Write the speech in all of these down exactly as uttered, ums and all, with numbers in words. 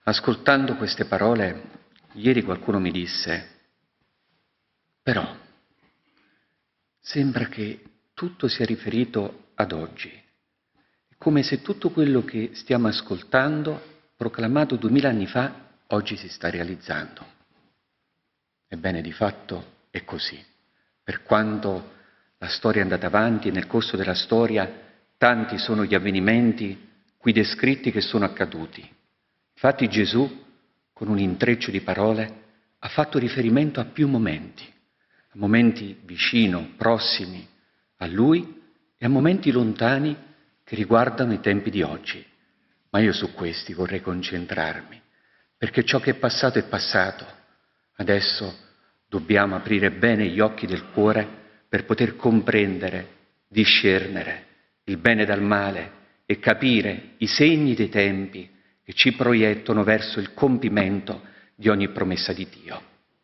Ascoltando queste parole, ieri qualcuno mi disse, però sembra che tutto sia riferito ad oggi, come se tutto quello che stiamo ascoltando, proclamato duemila anni fa, oggi si sta realizzando. Ebbene, di fatto è così. Per quanto la storia è andata avanti e nel corso della storia tanti sono gli avvenimenti qui descritti che sono accaduti. Infatti Gesù, con un intreccio di parole, ha fatto riferimento a più momenti, a momenti vicino, prossimi a Lui e a momenti lontani che riguardano i tempi di oggi. Ma io su questi vorrei concentrarmi, perché ciò che è passato è passato. Adesso dobbiamo aprire bene gli occhi del cuore per poter comprendere, discernere il bene dal male e capire i segni dei tempi che ci proiettano verso il compimento di ogni promessa di Dio.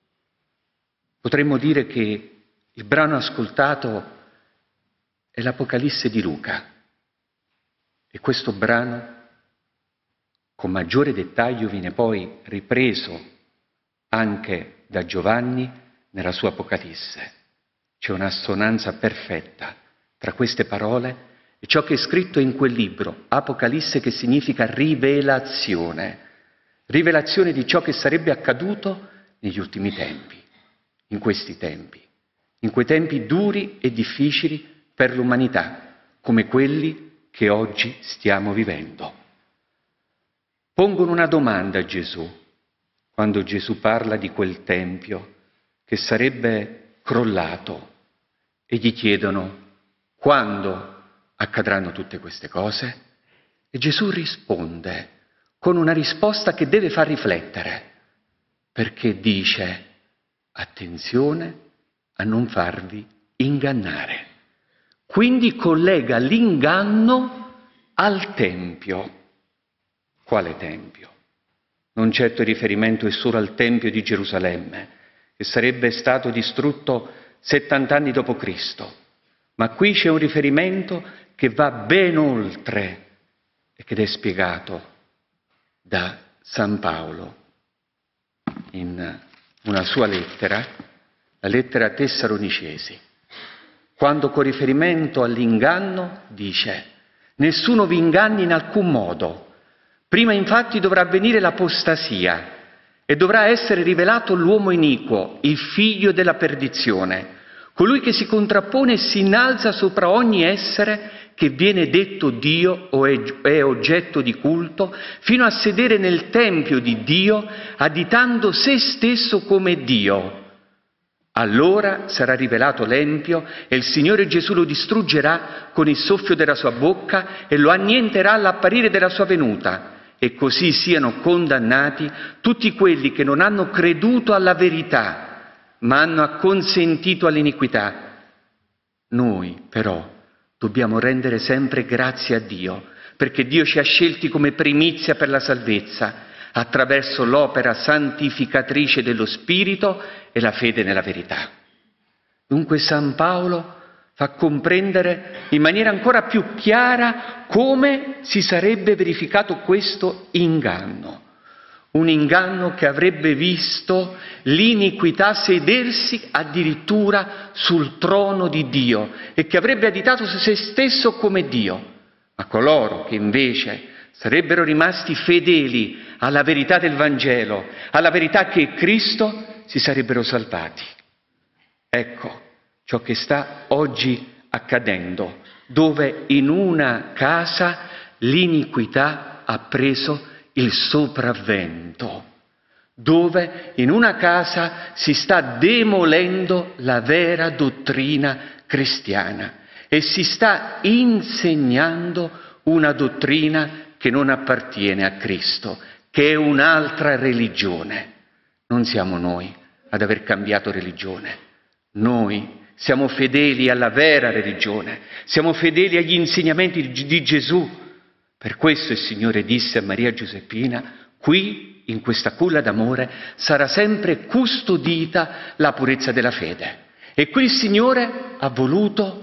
Potremmo dire che il brano ascoltato è l'Apocalisse di Luca e questo brano con maggiore dettaglio viene poi ripreso anche da Giovanni nella sua Apocalisse. C'è un'assonanza perfetta tra queste parole e ciò che è scritto in quel libro, Apocalisse, che significa rivelazione, rivelazione di ciò che sarebbe accaduto negli ultimi tempi, in questi tempi, in quei tempi duri e difficili per l'umanità, come quelli che oggi stiamo vivendo. Pongono una domanda a Gesù, quando Gesù parla di quel tempio che sarebbe crollato e gli chiedono quando accadranno tutte queste cose? E Gesù risponde con una risposta che deve far riflettere, perché dice attenzione a non farvi ingannare. Quindi collega l'inganno al Tempio. Quale Tempio? Non certo il riferimento è solo al Tempio di Gerusalemme, che sarebbe stato distrutto settanta anni dopo Cristo, ma qui c'è un riferimento che va ben oltre e che è spiegato da San Paolo in una sua lettera, la lettera a Tessalonicesi, quando con riferimento all'inganno dice «Nessuno vi inganni in alcun modo, prima infatti dovrà avvenire l'apostasia e dovrà essere rivelato l'uomo iniquo, il figlio della perdizione, colui che si contrappone e si innalza sopra ogni essere che viene detto Dio o è oggetto di culto, fino a sedere nel Tempio di Dio, additando se stesso come Dio. Allora sarà rivelato l'empio e il Signore Gesù lo distruggerà con il soffio della sua bocca e lo annienterà all'apparire della sua venuta. E così siano condannati tutti quelli che non hanno creduto alla verità, ma hanno acconsentito all'iniquità. Noi, però, dobbiamo rendere sempre grazie a Dio, perché Dio ci ha scelti come primizia per la salvezza, attraverso l'opera santificatrice dello Spirito e la fede nella verità. Dunque San Paolo fa comprendere in maniera ancora più chiara come si sarebbe verificato questo inganno. Un inganno che avrebbe visto l'iniquità sedersi addirittura sul trono di Dio e che avrebbe additato su se stesso come Dio. Ma coloro che invece sarebbero rimasti fedeli alla verità del Vangelo, alla verità che è Cristo, si sarebbero salvati. Ecco ciò che sta oggi accadendo, dove in una casa l'iniquità ha preso il sopravvento, dove in una casa si sta demolendo la vera dottrina cristiana e si sta insegnando una dottrina che non appartiene a Cristo, che è un'altra religione. Non siamo noi ad aver cambiato religione, noi siamo fedeli alla vera religione, siamo fedeli agli insegnamenti di Gesù. Per questo il Signore disse a Maria Giuseppina, qui, in questa culla d'amore, sarà sempre custodita la purezza della fede. E qui il Signore ha voluto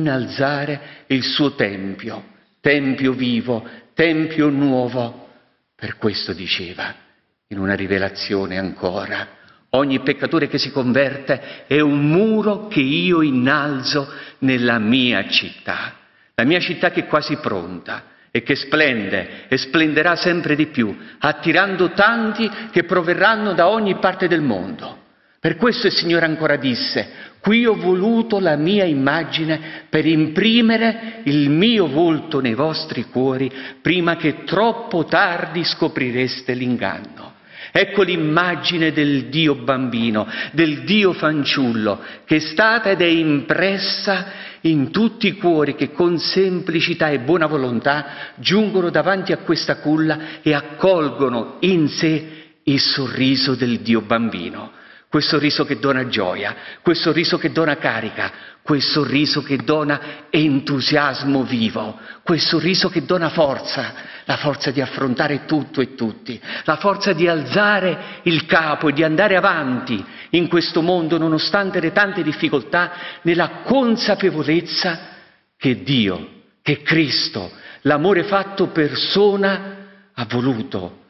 innalzare il suo Tempio, Tempio vivo, Tempio nuovo, Per questo diceva, in una rivelazione ancora, ogni peccatore che si converte è un muro che io innalzo nella mia città, la mia città che è quasi pronta e che splende e splenderà sempre di più, attirando tanti che proverranno da ogni parte del mondo. Per questo il Signore ancora disse, qui ho voluto la mia immagine per imprimere il mio volto nei vostri cuori prima che troppo tardi scoprireste l'inganno. Ecco l'immagine del Dio bambino, del Dio fanciullo, che è stata ed è impressa in tutti i cuori che con semplicità e buona volontà giungono davanti a questa culla e accolgono in sé il sorriso del Dio bambino. Quel sorriso che dona gioia, quel sorriso che dona carica, quel sorriso che dona entusiasmo vivo, quel sorriso che dona forza, la forza di affrontare tutto e tutti, la forza di alzare il capo e di andare avanti in questo mondo nonostante le tante difficoltà, nella consapevolezza che Dio, che Cristo, l'amore fatto persona, ha voluto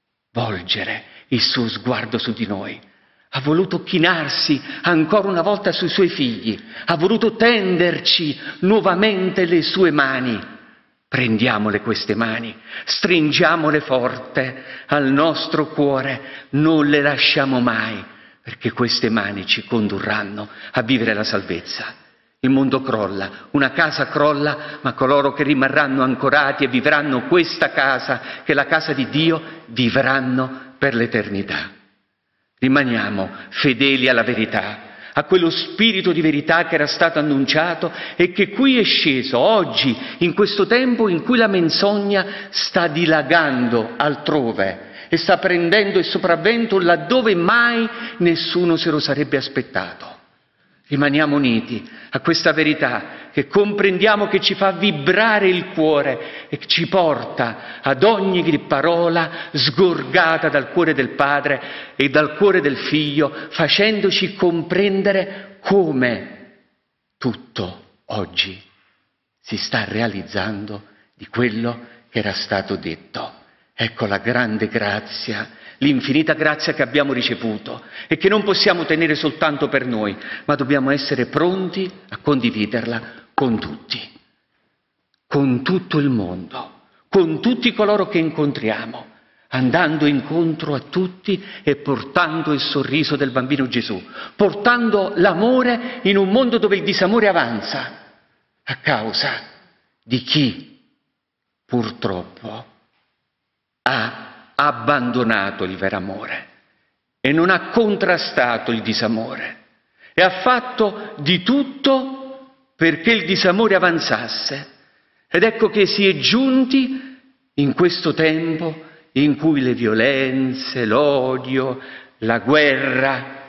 volgere il suo sguardo su di noi. Ha voluto chinarsi ancora una volta sui suoi figli, ha voluto tenderci nuovamente le sue mani. Prendiamole queste mani, stringiamole forte al nostro cuore, non le lasciamo mai, perché queste mani ci condurranno a vivere la salvezza. Il mondo crolla, una casa crolla, ma coloro che rimarranno ancorati e vivranno questa casa, che è la casa di Dio, vivranno per l'eternità. Rimaniamo fedeli alla verità, a quello spirito di verità che era stato annunciato e che qui è sceso oggi, in questo tempo in cui la menzogna sta dilagando altrove e sta prendendo il sopravvento laddove mai nessuno se lo sarebbe aspettato. Rimaniamo uniti a questa verità che comprendiamo che ci fa vibrare il cuore e ci porta ad ogni parola sgorgata dal cuore del Padre e dal cuore del Figlio, facendoci comprendere come tutto oggi si sta realizzando di quello che era stato detto. Ecco la grande grazia, l'infinita grazia che abbiamo ricevuto e che non possiamo tenere soltanto per noi, ma dobbiamo essere pronti a condividerla con tutti, con tutto il mondo, con tutti coloro che incontriamo, andando incontro a tutti e portando il sorriso del bambino Gesù, portando l'amore in un mondo dove il disamore avanza a causa di chi purtroppo ha abbandonato il vero amore e non ha contrastato il disamore e ha fatto di tutto perché il disamore avanzasse. Ed ecco che si è giunti in questo tempo in cui le violenze, l'odio, la guerra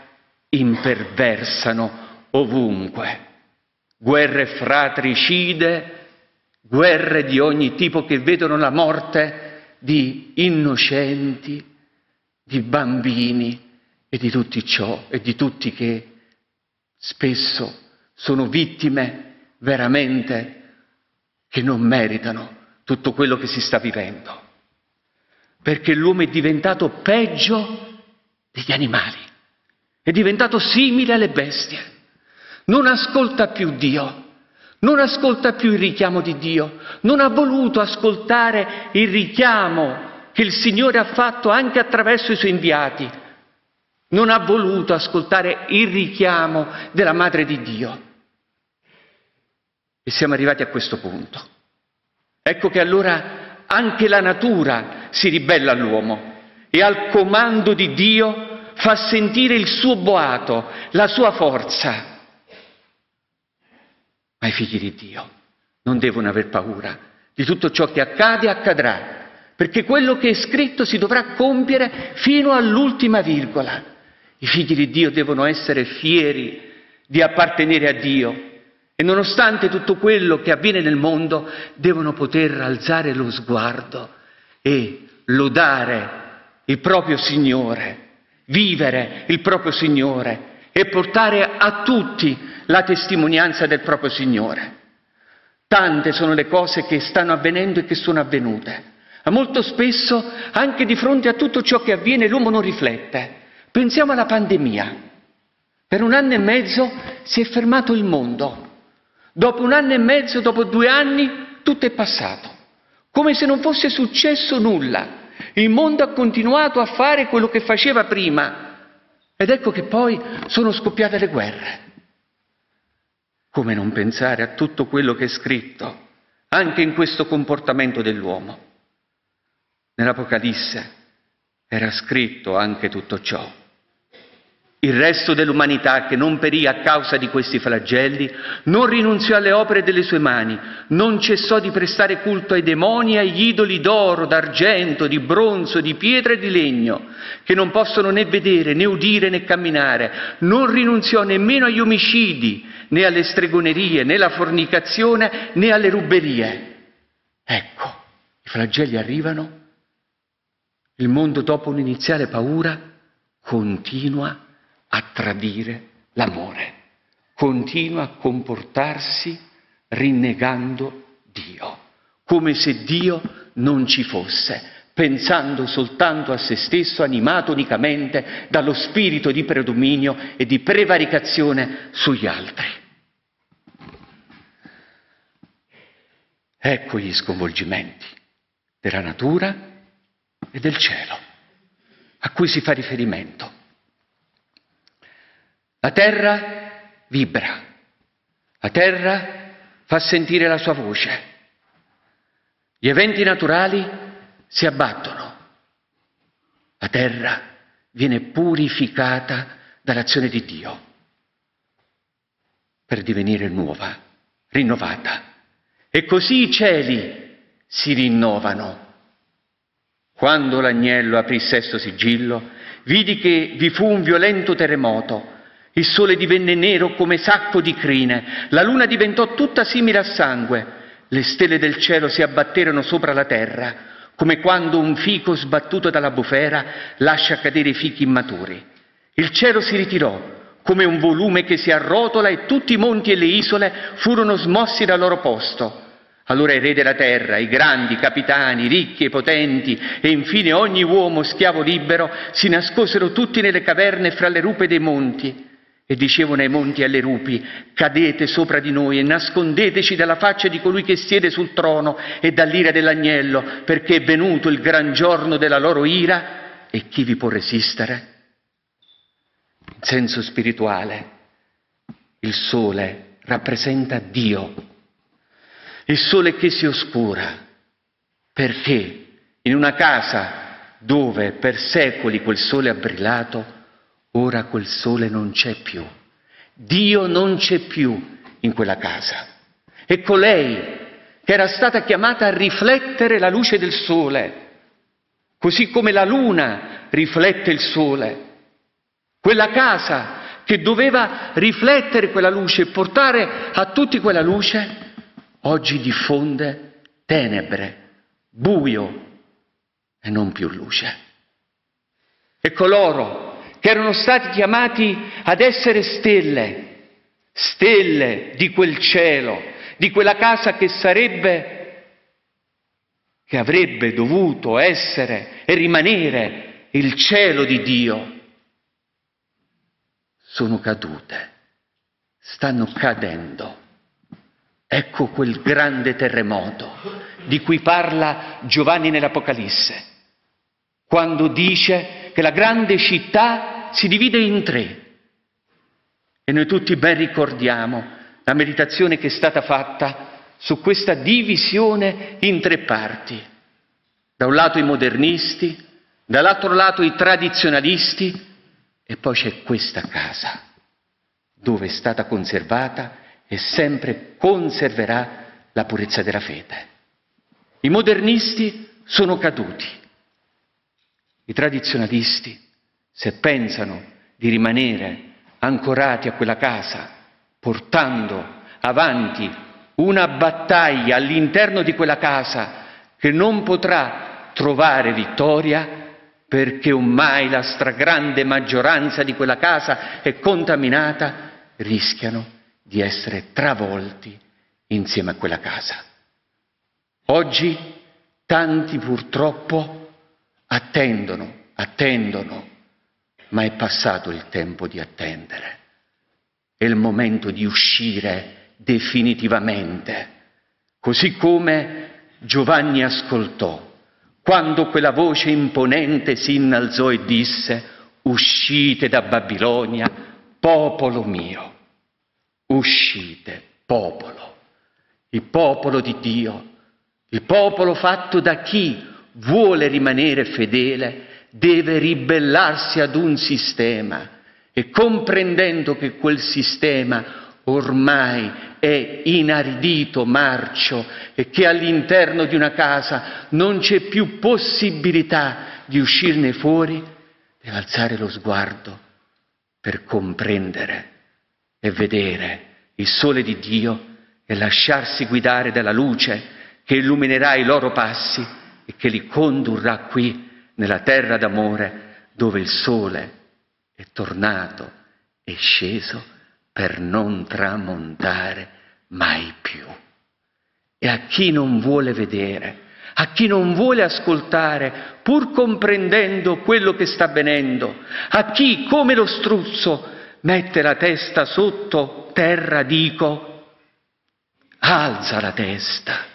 imperversano ovunque. Guerre fratricide, guerre di ogni tipo che vedono la morte di innocenti, di bambini e di tutti ciò e di tutti che spesso sono vittime veramente che non meritano tutto quello che si sta vivendo. Perché l'uomo è diventato peggio degli animali, è diventato simile alle bestie, non ascolta più Dio. Non ascolta più il richiamo di Dio, non ha voluto ascoltare il richiamo che il Signore ha fatto anche attraverso i suoi inviati, non ha voluto ascoltare il richiamo della Madre di Dio. E siamo arrivati a questo punto. Ecco che allora anche la natura si ribella all'uomo e al comando di Dio fa sentire il suo boato, la sua forza. Ma i figli di Dio non devono aver paura di tutto ciò che accade e accadrà, perché quello che è scritto si dovrà compiere fino all'ultima virgola. I figli di Dio devono essere fieri di appartenere a Dio e nonostante tutto quello che avviene nel mondo devono poter alzare lo sguardo e lodare il proprio Signore, vivere il proprio Signore e portare a tutti la testimonianza del proprio Signore. Tante sono le cose che stanno avvenendo e che sono avvenute. Ma molto spesso, anche di fronte a tutto ciò che avviene, l'uomo non riflette. Pensiamo alla pandemia. Per un anno e mezzo si è fermato il mondo. Dopo un anno e mezzo, dopo due anni, tutto è passato. Come se non fosse successo nulla. Il mondo ha continuato a fare quello che faceva prima. Ed ecco che poi sono scoppiate le guerre. Come non pensare a tutto quello che è scritto, anche in questo comportamento dell'uomo? Nell'Apocalisse era scritto anche tutto ciò. Il resto dell'umanità, che non perì a causa di questi flagelli, non rinunziò alle opere delle sue mani, non cessò di prestare culto ai demoni e agli idoli d'oro, d'argento, di bronzo, di pietra e di legno, che non possono né vedere, né udire, né camminare. Non rinunziò nemmeno agli omicidi, né alle stregonerie, né alla fornicazione, né alle ruberie. Ecco, i flagelli arrivano. Il mondo, dopo un'iniziale paura, continua a tradire l'amore, continua a comportarsi rinnegando Dio, come se Dio non ci fosse, pensando soltanto a se stesso, animato unicamente dallo spirito di predominio e di prevaricazione sugli altri. Ecco gli sconvolgimenti della natura e del cielo, a cui si fa riferimento. La terra vibra, la terra fa sentire la sua voce, gli eventi naturali si abbattono, la terra viene purificata dall'azione di Dio per divenire nuova, rinnovata. E così i cieli si rinnovano. Quando l'agnello aprì il sesto sigillo, vidi che vi fu un violento terremoto. Il sole divenne nero come sacco di crine, la luna diventò tutta simile a sangue, le stelle del cielo si abbatterono sopra la terra, come quando un fico sbattuto dalla bufera lascia cadere i fichi immaturi. Il cielo si ritirò come un volume che si arrotola e tutti i monti e le isole furono smossi dal loro posto. Allora i re della terra, i grandi, i capitani, i ricchi e i potenti e infine ogni uomo schiavo libero si nascosero tutti nelle caverne fra le rupe dei monti e dicevano ai monti e alle rupi: cadete sopra di noi e nascondeteci dalla faccia di colui che siede sul trono e dall'ira dell'agnello, perché è venuto il gran giorno della loro ira e chi vi può resistere? In senso spirituale, il sole rappresenta Dio. Il sole che si oscura, perché in una casa dove per secoli quel sole ha brillato, ora quel sole non c'è più. Dio non c'è più in quella casa. E colei che era stata chiamata a riflettere la luce del sole, così come la luna riflette il sole, quella casa che doveva riflettere quella luce e portare a tutti quella luce, oggi diffonde tenebre, buio e non più luce. E coloro che erano stati chiamati ad essere stelle, stelle di quel cielo, di quella casa che sarebbe, che avrebbe dovuto essere e rimanere il cielo di Dio, sono cadute, stanno cadendo. Ecco quel grande terremoto di cui parla Giovanni nell'Apocalisse, quando dice che la grande città si divide in tre. E noi tutti ben ricordiamo la meditazione che è stata fatta su questa divisione in tre parti. Da un lato i modernisti, dall'altro lato i tradizionalisti, e poi c'è questa casa dove è stata conservata e sempre conserverà la purezza della fede. I modernisti sono caduti. I tradizionalisti, se pensano di rimanere ancorati a quella casa, portando avanti una battaglia all'interno di quella casa che non potrà trovare vittoria, perché ormai la stragrande maggioranza di quella casa è contaminata, rischiano di essere travolti insieme a quella casa. Oggi Tanti purtroppo attendono, attendono, ma è passato il tempo di attendere. È il momento di uscire definitivamente, così come Giovanni ascoltò, quando quella voce imponente si innalzò e disse: uscite da Babilonia, popolo mio, uscite, popolo, il popolo di Dio, il popolo fatto da chi vuole rimanere fedele, deve ribellarsi ad un sistema e, comprendendo che quel sistema ormai è inaridito, marcio, e che all'interno di una casa non c'è più possibilità di uscirne fuori, deve alzare lo sguardo per comprendere e vedere il sole di Dio e lasciarsi guidare dalla luce che illuminerà i loro passi e che li condurrà qui nella terra d'amore, dove il sole è tornato, è sceso per non tramontare mai più. E a chi non vuole vedere, a chi non vuole ascoltare, pur comprendendo quello che sta avvenendo, a chi, come lo struzzo, mette la testa sotto terra, dico: alza la testa,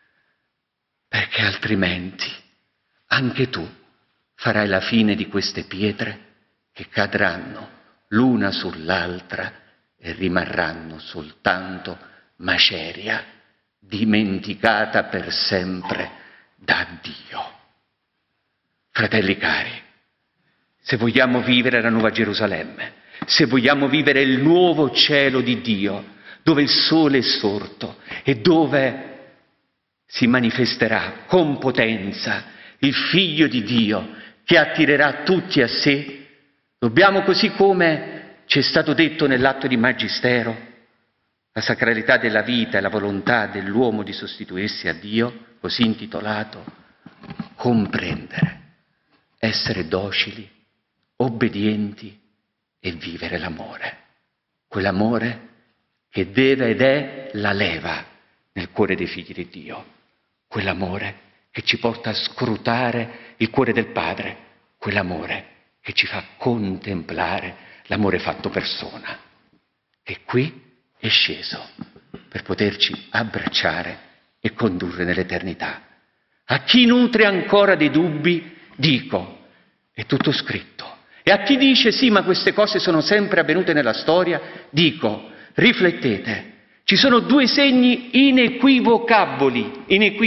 perché altrimenti anche tu farai la fine di queste pietre che cadranno l'una sull'altra e rimarranno soltanto maceria, dimenticata per sempre da Dio. Fratelli cari, se vogliamo vivere la nuova Gerusalemme, se vogliamo vivere il nuovo cielo di Dio, dove il sole è sorto e dove si manifesterà con potenza il Figlio di Dio che attirerà tutti a sé, dobbiamo, così come ci è stato detto nell'atto di Magistero, la sacralità della vita e la volontà dell'uomo di sostituirsi a Dio, così intitolato, comprendere, essere docili, obbedienti e vivere l'amore. Quell'amore che deve ed è la leva nel cuore dei figli di Dio. Quell'amore che ci porta a scrutare il cuore del Padre. Quell'amore che ci fa contemplare l'amore fatto persona, che qui è sceso per poterci abbracciare e condurre nell'eternità. A chi nutre ancora dei dubbi, dico, è tutto scritto. E a chi dice sì, ma queste cose sono sempre avvenute nella storia, dico, riflettete, ci sono due segni inequivocabili,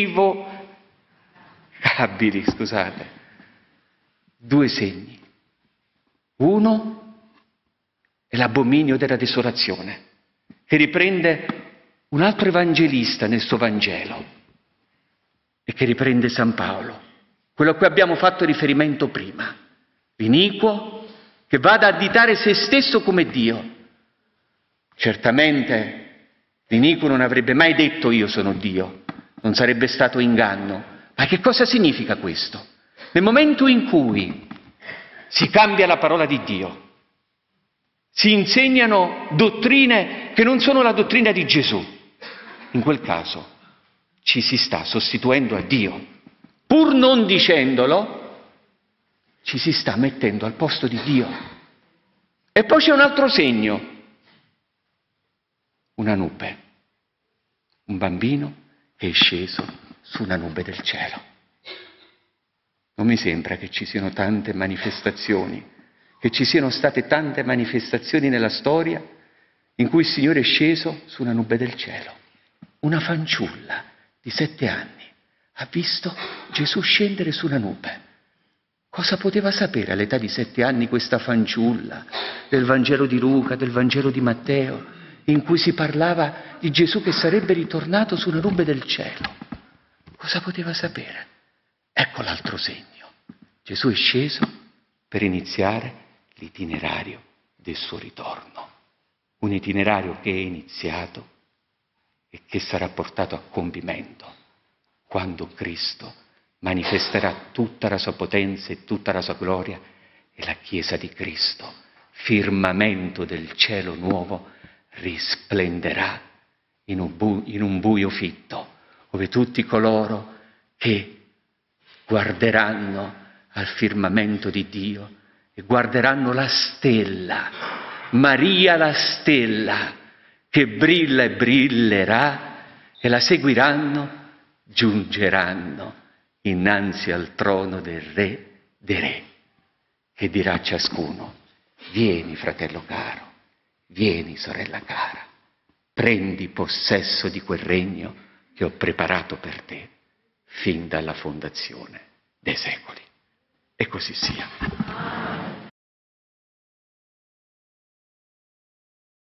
inequivocabili, scusate, due segni. Uno è l'abominio della desolazione, che riprende un altro evangelista nel suo Vangelo e che riprende San Paolo, quello a cui abbiamo fatto riferimento prima, l'iniquo che va ad additare se stesso come Dio. Certamente l'iniquo non avrebbe mai detto io sono Dio, non sarebbe stato inganno. Ma che cosa significa questo? Nel momento in cui si cambia la parola di Dio, si insegnano dottrine che non sono la dottrina di Gesù, in quel caso ci si sta sostituendo a Dio. Pur non dicendolo, ci si sta mettendo al posto di Dio. E poi c'è un altro segno, una nube, un bambino che è sceso su una nube del cielo. Non mi sembra che ci siano tante manifestazioni, che ci siano state tante manifestazioni nella storia in cui il Signore è sceso su una nube del cielo. Una fanciulla di sette anni ha visto Gesù scendere su una nube. Cosa poteva sapere all'età di sette anni questa fanciulla del Vangelo di Luca, del Vangelo di Matteo, in cui si parlava di Gesù che sarebbe ritornato su una nube del cielo? Cosa poteva sapere? Ecco l'altro segno. Gesù è sceso per iniziare l'itinerario del suo ritorno. Un itinerario che è iniziato e che sarà portato a compimento quando Cristo manifesterà tutta la sua potenza e tutta la sua gloria e la Chiesa di Cristo, firmamento del cielo nuovo, risplenderà in un, bu- in un buio fitto, dove tutti coloro che guarderanno al firmamento di Dio e guarderanno la stella, Maria la stella, che brilla e brillerà, e la seguiranno, giungeranno innanzi al trono del Re dei Re, che dirà a ciascuno: vieni, fratello caro, vieni, sorella cara, prendi possesso di quel regno che ho preparato per te fin dalla fondazione dei secoli. E così sia.